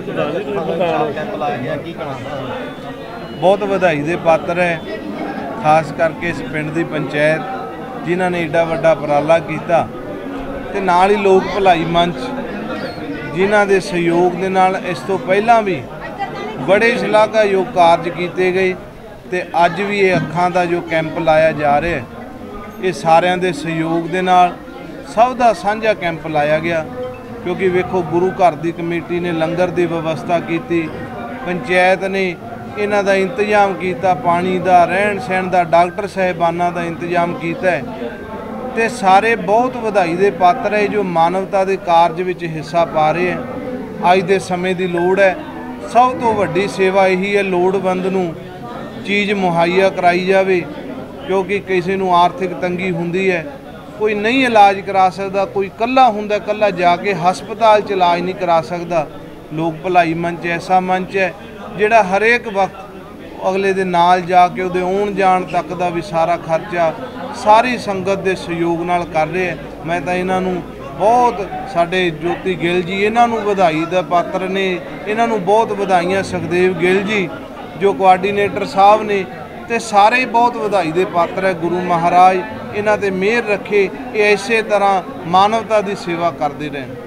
Camp लाया गया की कहना? बहुत ਵਧਾਈ ਦੇ ਪਾਤਰ है, खास करके इस पिंड की पंचायत जिन्हों ने एडा वड्डा उपराला किया ते नाल ही लोक भलाई मंच जिन्हों के सहयोग के नाल इस तो पहला भी बड़े शलाघायोग कार्य किए गए ते अज भी ये अखां का जो कैंप लाया जा रहा है ये सारिਆਂ ਦੇ सहयोग के नाल सब का साझा कैंप लाया गया। क्योंकि वेखो गुरु घर की कमेटी ने लंगर की व्यवस्था की, पंचायत ने इन्हां दा इंतजाम किया, पानी का रहन सहन का डॉक्टर साहिबाना का इंतजाम किया है ते सारे बहुत ਵਧਾਈ ਦੇ पात्र है जो मानवता के कार्य में हिस्सा पा रहे हैं। अज के समय की लोड़ है, सब तो वड्डी सेवा यही है लोड़वंद नूं चीज़ मुहैया कराई जाए। क्योंकि किसी नूं आर्थिक तंगी हुंदी है, कोई नहीं इलाज करा सकता, कोई कल्ला हुंदा कल्ला जाके हस्पताल च इलाज नहीं करा सकता। लोक भलाई मंच ऐसा मंच है जिहड़ा हरेक वक्त अगले दे नाल जाके उहदे आउण जाण तक दा भी सारा खर्चा सारी संगत के सहयोग नाल कर रहे हैं। मैं तो इन्हां नूं बहुत साडे ज्योति गिल जी इन्हां नूं वधाई दा पात्र ने, इन्हां नूं बहुत वधाइयां। सुखदेव गिल जी जो कोआर्डीनेटर साहब ने ते सारे ही बहुत वधाई दे पात्र है। गुरु महाराज इन्हां ते मेहर रखे, ये इसे तरह मानवता की सेवा करते रहें।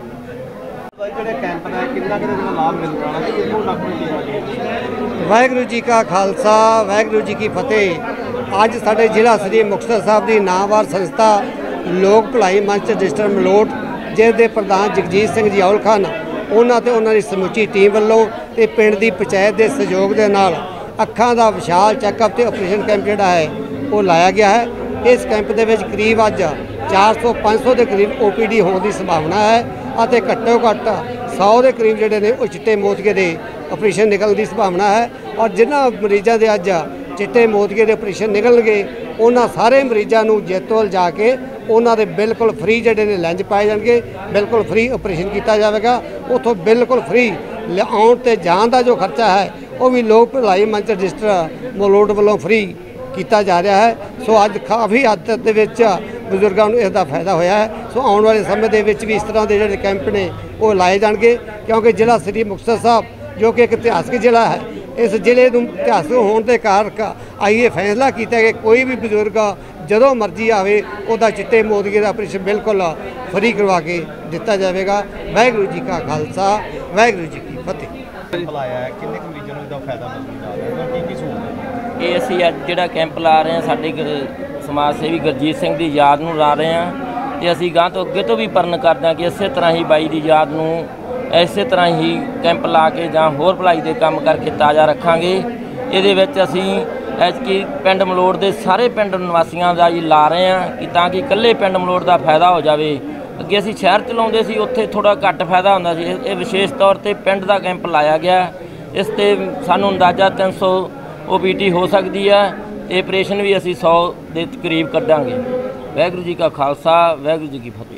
वाहिगुरू जी का खालसा वाहिगुरू जी की फतेह। अज साडे जिला श्री मुक्तसर साहब की नामवर संस्था लोक भलाई मंच डिस्ट्रिक्ट मलोट जिसके प्रधान जगजीत सिंह जी औल खान उन्होंने ते उन्होंने समुची टीम वालों ते पिंड की पंचायत के सहयोग के नाल अखां का विशाल चैकअप ते ऑपरेशन कैंप जिहड़ा है वो लाया गया है। इस कैंप के करीब अज 400-500 के करीब OPD होने की संभावना है और घट्टो घट्ट 100 के करीब जोड़े ने चिट्टे मोतिये के ऑपरेशन निकलने की संभावना है। और जिन्होंने मरीजों के अज चिट्टे मोतिये के ऑपरेशन निकल गए उन्होंने सारे मरीजों को जैतोल जाके उन्होंने बिल्कुल फ्री जोड़े ने लैंज पाए जाएंगे, बिल्कुल फ्री ऑपरेशन किया जाएगा। उतों बिल्कुल फ्री आउण ते जाण का जो खर्चा है वो भी लोक भलाई मंच डिस्ट्रिक्ट मलोट वालों फ्री किया जा रहा है। सो अज काफ़ी हद के बजुर्गों को इसका फायदा होया है। सो आने वाले समय के भी इस तरह के जोड़े कैंप ने वो लाए जाएंगे। क्योंकि जिला श्री मुक्तसर साहब जो कि एक इतिहासक जिला है, इस जिले को इतिहासक होने के कारण आई ये फैसला किया कि कोई भी बजुर्ग जदों मर्जी आवे उहदा चिट्टे मोतिये का ऑपरेशन बिल्कुल फ्री करवा के दिता जाएगा। वाहिगुरू जी का खालसा वाहिगुरू जी की फतेह। ये असी अज जिहड़ा कैंप ला रहे हैं साडे समाज सेवी गुरजीत सिंह की याद नूं ला रहे हैं। तो असी गांह तो अगे तो भी परन करते हैं कि इस तरह ही बाई की याद नूं इस तरह ही कैंप ला के जां होर भलाई दे काम करके ताज़ा रखांगे। इहदे विच असी ऐतकी पिंड मलोट के सारे पिंड निवासियों का ही ला रहे हैं कि ताकि कल्ले पिंड मलोट का फायदा हो जाए। अगे असी शहर च लाउंदे सी उत्थे थोड़ा घट फायदा हुंदा सी, ये विशेष तौर पर पिंड का कैंप लाया गया। इस ते सानूं अंदाजा 300 OPD हो सकती है। ऑपरेशन भी असी 100 के करीब कढ़ांगे। वाहिगुरू जी का खालसा वाहिगुरू जी की फतेह।